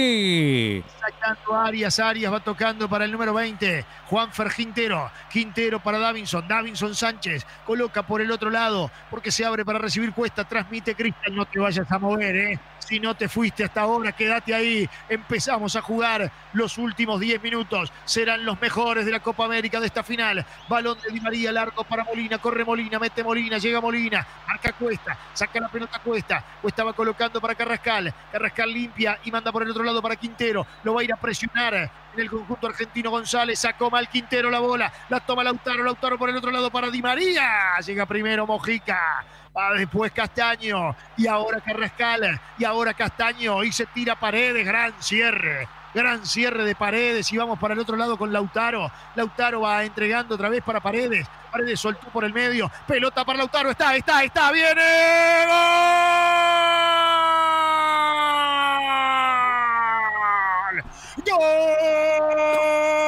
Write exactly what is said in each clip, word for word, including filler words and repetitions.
Sacando a Arias, Arias va tocando para el número veinte, Juanfer Quintero, Quintero para Davinson, Davinson Sánchez, coloca por el otro lado, porque se abre para recibir Cuesta, transmite Cristal, no te vayas a mover, eh. Si no te fuiste hasta ahora, quédate ahí. Empezamos a jugar los últimos diez minutos. Serán los mejores de la Copa América de esta final. Balón de Di María, largo para Molina. Corre Molina, mete Molina, llega Molina. Marca Cuesta, saca la pelota Cuesta. Cuesta va colocando para Carrascal. Carrascal limpia y manda por el otro lado para Quintero. Lo va a ir a presionar en el conjunto argentino González. Sacó mal Quintero la bola. La toma Lautaro. Lautaro por el otro lado para Di María. Llega primero Mojica. Va después Castaño. Y ahora Carrascal. Y ahora Castaño. Y se tira Paredes. Gran cierre. Gran cierre de Paredes. Y vamos para el otro lado con Lautaro. Lautaro va entregando otra vez para Paredes. Paredes soltó por el medio. Pelota para Lautaro. Está, está, está. ¡Viene! ¡Gol! ¡Gol!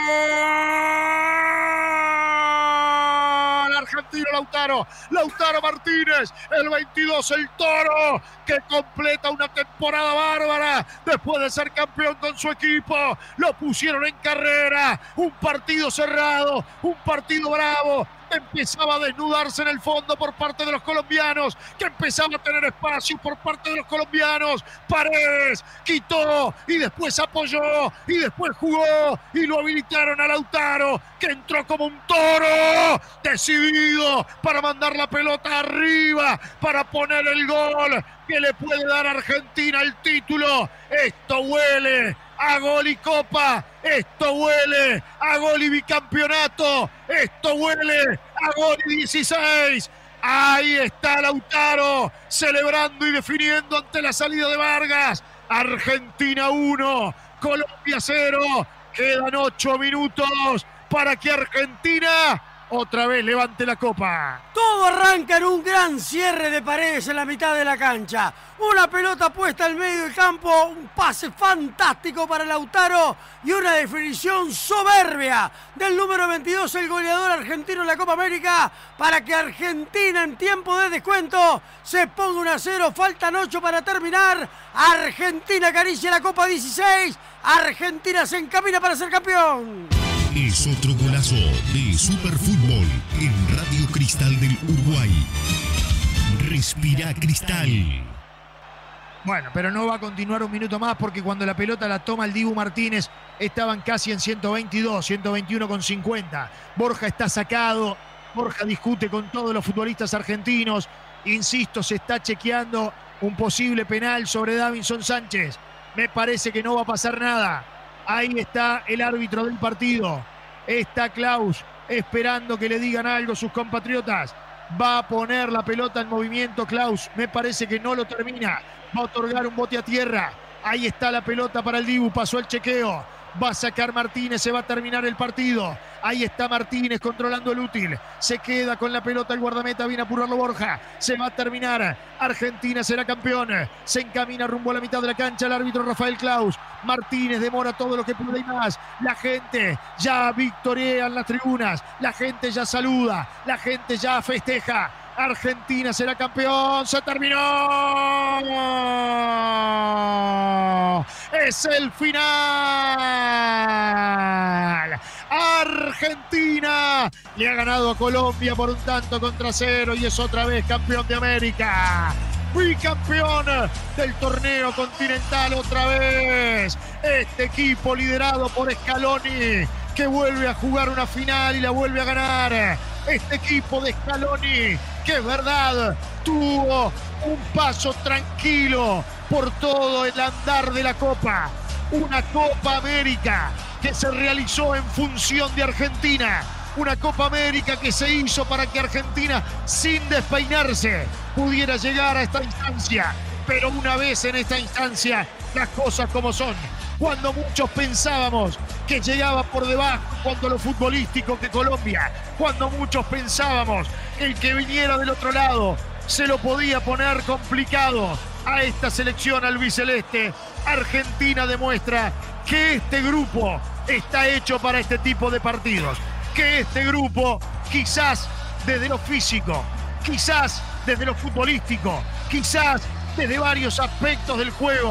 Argentino Lautaro, Lautaro Martínez, el veintidós, el Toro, que completa una temporada bárbara después de ser campeón con su equipo. Lo pusieron en carrera, un partido cerrado, un partido bravo. Empezaba a desnudarse en el fondo por parte de los colombianos, que empezaba a tener espacio por parte de los colombianos. Paredes quitó y después apoyó y después jugó y lo habilitaron a Lautaro, que entró como un toro, decidido para mandar la pelota arriba, para poner el gol que le puede dar a Argentina el título. Esto huele a gol y copa, esto huele a gol y bicampeonato, esto huele a gol y dieciséis. Ahí está Lautaro celebrando y definiendo ante la salida de Vargas. Argentina uno, Colombia cero. Quedan ocho minutos para que Argentina otra vez levante la copa. Todo arranca en un gran cierre de Paredes en la mitad de la cancha. Una pelota puesta al medio del campo, un pase fantástico para Lautaro y una definición soberbia del número veintidós, el goleador argentino en la Copa América, para que Argentina en tiempo de descuento se ponga uno a cero. Faltan ocho para terminar. Argentina acaricia la Copa dieciséis. Argentina se encamina para ser campeón. Es otro golazo de Superfútbol en Radio Cristal del Uruguay. Respira Cristal. Bueno, pero no va a continuar un minuto más, porque cuando la pelota la toma el Dibu Martínez estaban casi en ciento veintidós, ciento veintiuno con cincuenta. Borja está sacado. Borja discute con todos los futbolistas argentinos. Insisto, se está chequeando un posible penal sobre Davinson Sánchez. Me parece que no va a pasar nada. Ahí está el árbitro del partido. Está Klaus esperando que le digan algo sus compatriotas. Va a poner la pelota en movimiento Klaus. Me parece que no lo termina. Va a otorgar un bote a tierra. Ahí está la pelota para el Dibu. Pasó el chequeo. Va a sacar Martínez. Se va a terminar el partido. Ahí está Martínez controlando el útil. Se queda con la pelota el guardameta. Viene a apurarlo Borja. Se va a terminar. Argentina será campeón. Se encamina rumbo a la mitad de la cancha el árbitro Rafael Klaus. Martínez demora todo lo que puede y más. La gente ya victoria en las tribunas. La gente ya saluda. La gente ya festeja. Argentina será campeón. ¡Se terminó! ¡Es el final! Argentina le ha ganado a Colombia por un tanto contra cero y es otra vez campeón de América. Bicampeón del torneo continental otra vez. Este equipo liderado por Scaloni, que vuelve a jugar una final y la vuelve a ganar. Este equipo de Scaloni, que es verdad, tuvo un paso tranquilo por todo el andar de la Copa. Una Copa América que se realizó en función de Argentina. Una Copa América que se hizo para que Argentina, sin despeinarse, pudiera llegar a esta instancia. Pero una vez en esta instancia, las cosas como son. Cuando muchos pensábamos que llegaba por debajo en cuanto a lo futbolístico que Colombia, cuando muchos pensábamos que el que viniera del otro lado se lo podía poner complicado a esta selección albiceleste, Argentina demuestra que este grupo está hecho para este tipo de partidos, que este grupo, quizás desde lo físico, quizás desde lo futbolístico, quizás desde varios aspectos del juego,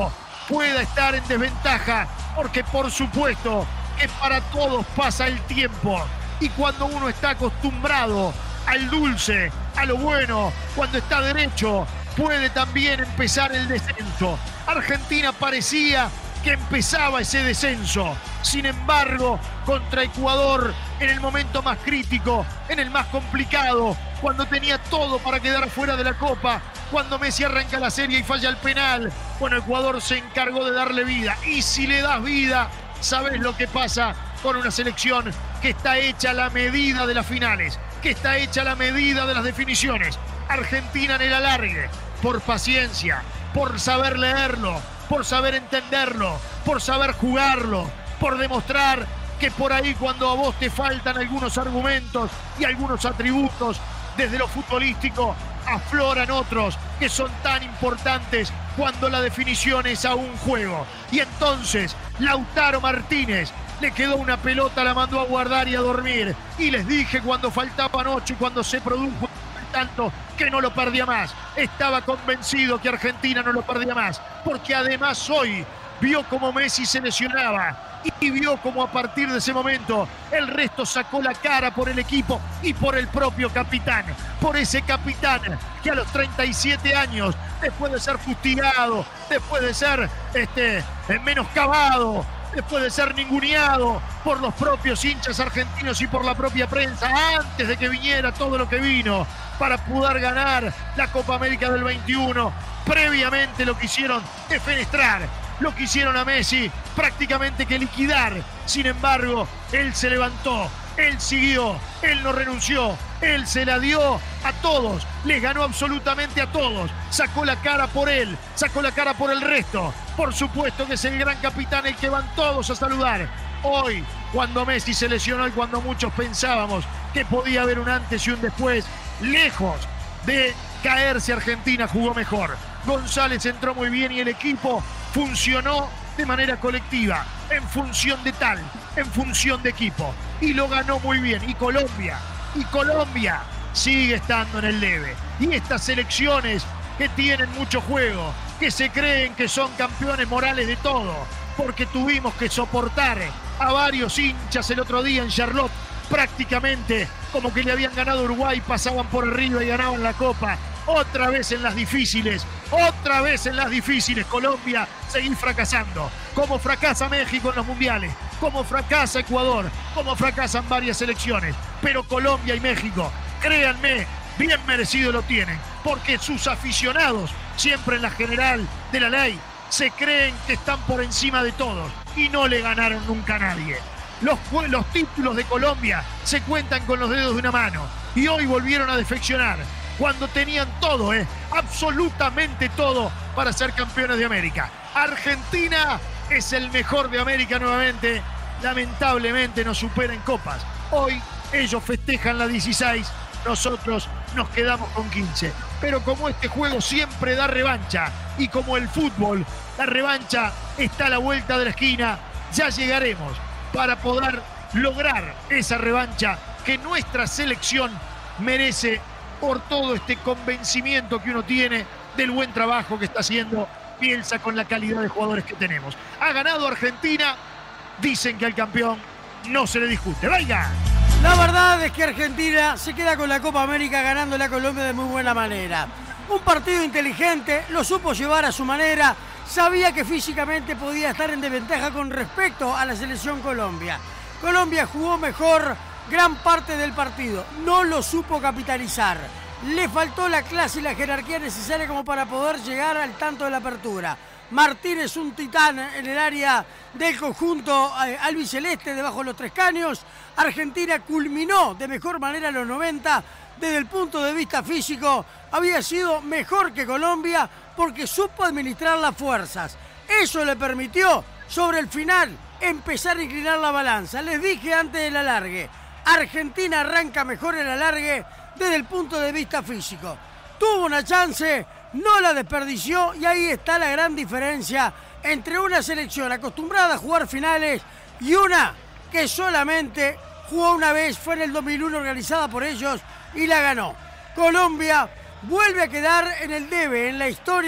pueda estar en desventaja, porque por supuesto que para todos pasa el tiempo. Y cuando uno está acostumbrado al dulce, a lo bueno, cuando está derecho, puede también empezar el descenso. Argentina parecía que empezaba ese descenso. Sin embargo, contra Ecuador, en el momento más crítico, en el más complicado, cuando tenía todo para quedar fuera de la Copa, cuando Messi arranca la serie y falla el penal, bueno, Ecuador se encargó de darle vida. Y si le das vida, sabes lo que pasa con una selección que está hecha a la medida de las finales, que está hecha a la medida de las definiciones. Argentina en el alargue, por paciencia, por saber leerlo, por saber entenderlo, por saber jugarlo, por demostrar que por ahí cuando a vos te faltan algunos argumentos y algunos atributos desde lo futbolístico, afloran otros que son tan importantes cuando la definición es a un juego. Y entonces Lautaro Martínez le quedó una pelota, la mandó a guardar y a dormir. Y les dije cuando faltaban ocho y cuando se produjo tanto que no lo perdía más. Estaba convencido que Argentina no lo perdía más, porque además hoy vio cómo Messi se lesionaba y vio cómo a partir de ese momento el resto sacó la cara por el equipo y por el propio capitán, por ese capitán que a los treinta y siete años, después de ser fustigado, después de ser este, menoscabado, después de ser ninguneado por los propios hinchas argentinos y por la propia prensa, antes de que viniera todo lo que vino para poder ganar la Copa América del veintiuno, previamente lo quisieron defenestrar, lo quisieron a Messi prácticamente que liquidar. Sin embargo, él se levantó, él siguió, él no renunció, él se la dio a todos, les ganó absolutamente a todos, sacó la cara por él, sacó la cara por el resto. Por supuesto que es el gran capitán el que van todos a saludar. Hoy, cuando Messi se lesionó y cuando muchos pensábamos que podía haber un antes y un después, lejos de caerse Argentina, jugó mejor. González entró muy bien y el equipo funcionó de manera colectiva, en función de tal, en función de equipo. Y lo ganó muy bien. Y Colombia, y Colombia sigue estando en el debe. Y estas selecciones que tienen mucho juego, que se creen que son campeones morales de todo, porque tuvimos que soportar a varios hinchas el otro día en Charlotte, prácticamente como que le habían ganado a Uruguay, pasaban por arriba y ganaban la Copa. Otra vez en las difíciles, otra vez en las difíciles, Colombia seguir fracasando, como fracasa México en los mundiales, como fracasa Ecuador, como fracasan varias selecciones. Pero Colombia y México, créanme, bien merecido lo tienen, porque sus aficionados, siempre en la general de la ley, se creen que están por encima de todos y no le ganaron nunca a nadie. Los, los títulos de Colombia se cuentan con los dedos de una mano y hoy volvieron a defeccionar cuando tenían todo, eh, absolutamente todo para ser campeones de América. Argentina es el mejor de América nuevamente, lamentablemente nos supera en copas. Hoy ellos festejan la dieciséis, nosotros nos quedamos con quince. Pero como este juego siempre da revancha y como el fútbol, la revancha está a la vuelta de la esquina, ya llegaremos para poder lograr esa revancha que nuestra selección merece por todo este convencimiento que uno tiene del buen trabajo que está haciendo Bielsa con la calidad de jugadores que tenemos. Ha ganado Argentina, dicen que al campeón no se le discute. ¡Venga! La verdad es que Argentina se queda con la Copa América ganándole a Colombia de muy buena manera. Un partido inteligente, lo supo llevar a su manera, sabía que físicamente podía estar en desventaja con respecto a la selección Colombia. Colombia jugó mejor gran parte del partido, no lo supo capitalizar. Le faltó la clase y la jerarquía necesaria como para poder llegar al tanto de la apertura. Martínez, un titán en el área del conjunto eh, albiceleste, debajo de los tres caños. Argentina culminó de mejor manera los noventa. Desde el punto de vista físico, había sido mejor que Colombia porque supo administrar las fuerzas. Eso le permitió, sobre el final, empezar a inclinar la balanza. Les dije antes del alargue, Argentina arranca mejor el alargue desde el punto de vista físico. Tuvo una chance, no la desperdició y ahí está la gran diferencia entre una selección acostumbrada a jugar finales y una que solamente jugó una vez, fue en el dos mil uno organizada por ellos y la ganó. Colombia vuelve a quedar en el debe, en la historia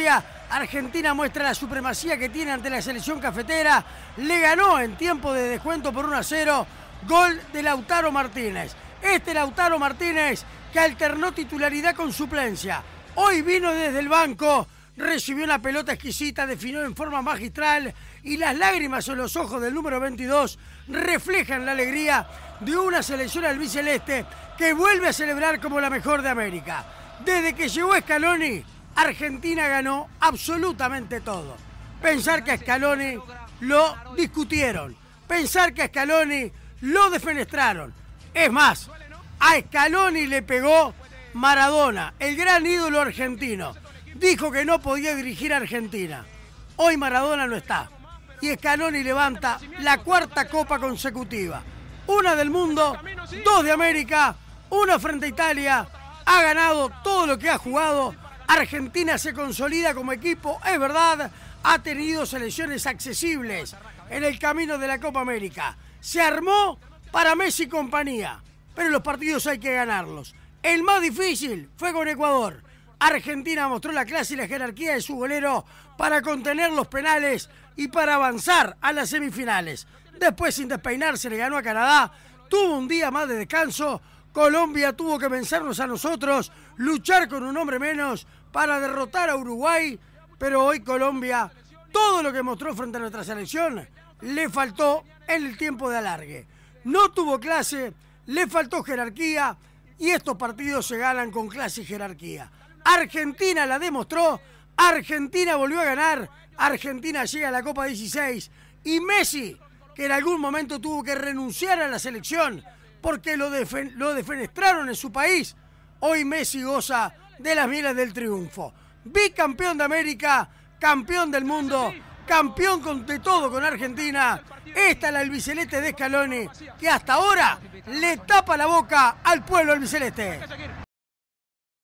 Argentina muestra la supremacía que tiene ante la selección cafetera. Le ganó en tiempo de descuento por uno a cero. Gol de Lautaro Martínez. Este Lautaro Martínez que alternó titularidad con suplencia. Hoy vino desde el banco, recibió una pelota exquisita, definió en forma magistral y las lágrimas en los ojos del número veintidós reflejan la alegría de una selección albiceleste que vuelve a celebrar como la mejor de América. Desde que llegó Scaloni, Argentina ganó absolutamente todo. Pensar que a Scaloni lo discutieron, pensar que a Scaloni lo defenestraron. Es más, a Scaloni le pegó Maradona, el gran ídolo argentino. Dijo que no podía dirigir a Argentina. Hoy Maradona no está. Y Scaloni levanta la cuarta copa consecutiva. Una del mundo, dos de América, una frente a Italia. Ha ganado todo lo que ha jugado. Argentina se consolida como equipo, es verdad. Ha tenido selecciones accesibles en el camino de la Copa América. Se armó para Messi y compañía. Pero los partidos hay que ganarlos. El más difícil fue con Ecuador. Argentina mostró la clase y la jerarquía de su golero para contener los penales y para avanzar a las semifinales. Después, sin despeinarse, le ganó a Canadá. Tuvo un día más de descanso. Colombia tuvo que vencernos a nosotros, luchar con un hombre menos para derrotar a Uruguay. Pero hoy Colombia, todo lo que mostró frente a nuestra selección, le faltó en el tiempo de alargue. No tuvo clase, le faltó jerarquía y estos partidos se ganan con clase y jerarquía. Argentina la demostró, Argentina volvió a ganar, Argentina llega a la Copa dieciséis y Messi, que en algún momento tuvo que renunciar a la selección porque lo, defen lo defenestraron en su país, hoy Messi goza de las mieles del triunfo. Bicampeón de América, campeón del mundo, campeón con, de todo con Argentina. Esta es la albiceleste de Scaloni, que hasta ahora le tapa la boca al pueblo albiceleste.